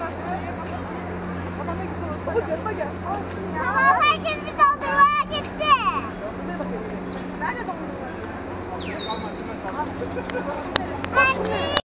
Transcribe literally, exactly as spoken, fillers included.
Tamam, herkes bir dondurmaya gitti. Ben de dondurmaya. Ben